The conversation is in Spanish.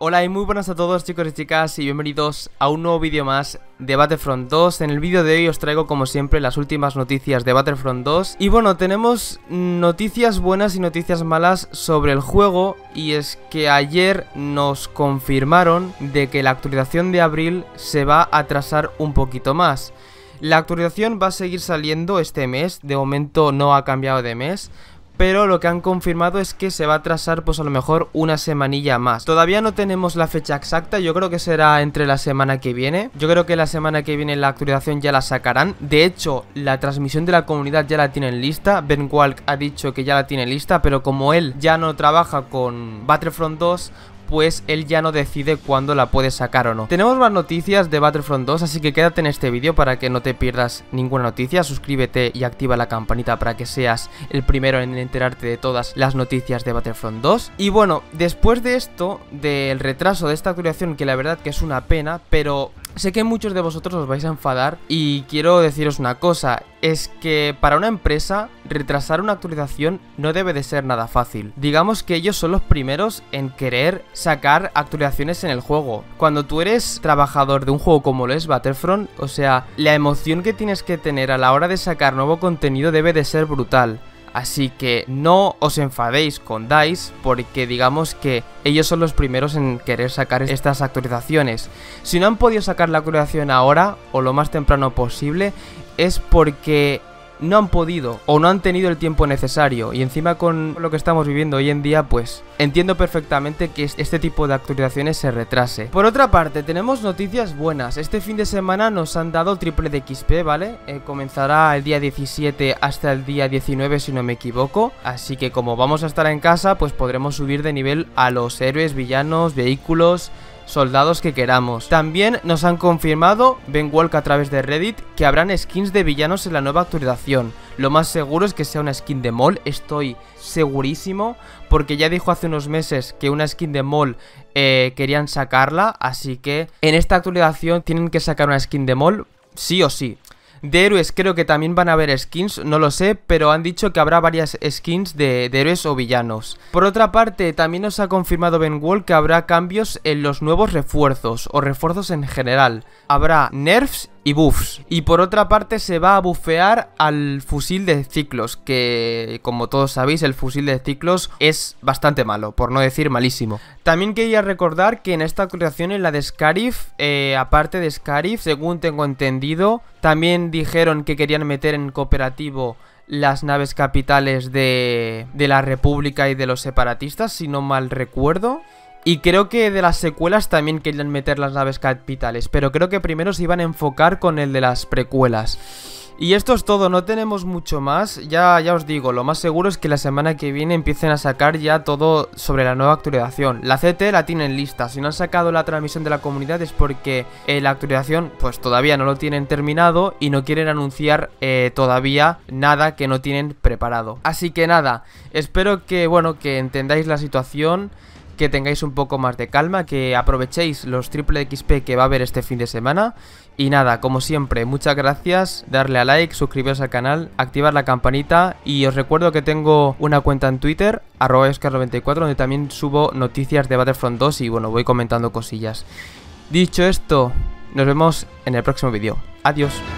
Hola y muy buenas a todos chicos y chicas y bienvenidos a un nuevo vídeo más de Battlefront 2. En el vídeo de hoy os traigo como siempre las últimas noticias de Battlefront 2. Y bueno, tenemos noticias buenas y noticias malas sobre el juego. Y es que ayer nos confirmaron de que la actualización de abril se va a atrasar un poquito más. La actualización va a seguir saliendo este mes, de momento no ha cambiado de mes, pero lo que han confirmado es que se va a atrasar pues a lo mejor una semanilla más. Todavía no tenemos la fecha exacta, yo creo que será entre la semana que viene. Yo creo que la semana que viene la actualización ya la sacarán. De hecho, la transmisión de la comunidad ya la tienen lista. Ben Walk ha dicho que ya la tiene lista, pero como él ya no trabaja con Battlefront 2, pues él ya no decide cuándo la puede sacar o no. Tenemos más noticias de Battlefront 2, así que quédate en este vídeo para que no te pierdas ninguna noticia. Suscríbete y activa la campanita para que seas el primero en enterarte de todas las noticias de Battlefront 2. Y bueno, después de esto, del retraso de esta actualización, que la verdad que es una pena, pero sé que muchos de vosotros os vais a enfadar y quiero deciros una cosa, es que para una empresa retrasar una actualización no debe de ser nada fácil. Digamos que ellos son los primeros en querer sacar actualizaciones en el juego. Cuando tú eres trabajador de un juego como lo es Battlefront, o sea, la emoción que tienes que tener a la hora de sacar nuevo contenido debe de ser brutal. Así que no os enfadéis con DICE porque digamos que ellos son los primeros en querer sacar estas actualizaciones. Si no han podido sacar la actualización ahora o lo más temprano posible es porque no han podido o no han tenido el tiempo necesario. Y encima con lo que estamos viviendo hoy en día, pues entiendo perfectamente que este tipo de actualizaciones se retrase. Por otra parte, tenemos noticias buenas. Este fin de semana nos han dado triple de XP, ¿vale? Comenzará el día 17 hasta el día 19 si no me equivoco. Así que como vamos a estar en casa, pues podremos subir de nivel a los héroes, villanos, vehículos, soldados que queramos. También nos han confirmado, Ben Walk a través de Reddit, que habrán skins de villanos en la nueva actualización. Lo más seguro es que sea una skin de Maul, estoy segurísimo, porque ya dijo hace unos meses que una skin de Maul querían sacarla, así que en esta actualización tienen que sacar una skin de Maul sí o sí. De héroes creo que también van a haber skins, no lo sé, pero han dicho que habrá varias skins de héroes o villanos. Por otra parte, también nos ha confirmado Ben Walk que habrá cambios en los nuevos refuerzos, o refuerzos en general. Habrá nerfs y buffs. Y por otra parte se va a bufear al fusil de Ciclos, que como todos sabéis el fusil de Ciclos es bastante malo, por no decir malísimo. También quería recordar que en esta actualización, en la de Scarif, aparte de Scarif, según tengo entendido, también dijeron que querían meter en cooperativo las naves capitales de la República y de los separatistas, si no mal recuerdo. Y creo que de las secuelas también querían meter las naves capitales, pero creo que primero se iban a enfocar con el de las precuelas. Y esto es todo, no tenemos mucho más. Ya os digo, lo más seguro es que la semana que viene empiecen a sacar ya todo sobre la nueva actualización. La CT la tienen lista, si no han sacado la transmisión de la comunidad es porque la actualización pues todavía no lo tienen terminado y no quieren anunciar todavía nada que no tienen preparado. Así que nada, espero que bueno, que entendáis la situación, que tengáis un poco más de calma, que aprovechéis los triple XP que va a haber este fin de semana. Y nada, como siempre, muchas gracias, darle a like, suscribiros al canal, activar la campanita. Y os recuerdo que tengo una cuenta en Twitter, @oscar94, donde también subo noticias de Battlefront 2 y bueno, voy comentando cosillas. Dicho esto, nos vemos en el próximo vídeo. Adiós.